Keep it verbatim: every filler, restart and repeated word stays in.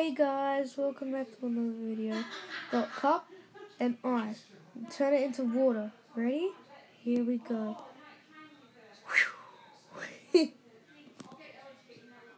Hey guys, welcome back to another video. Got cup and ice. Turn it into water. Ready? Here we go.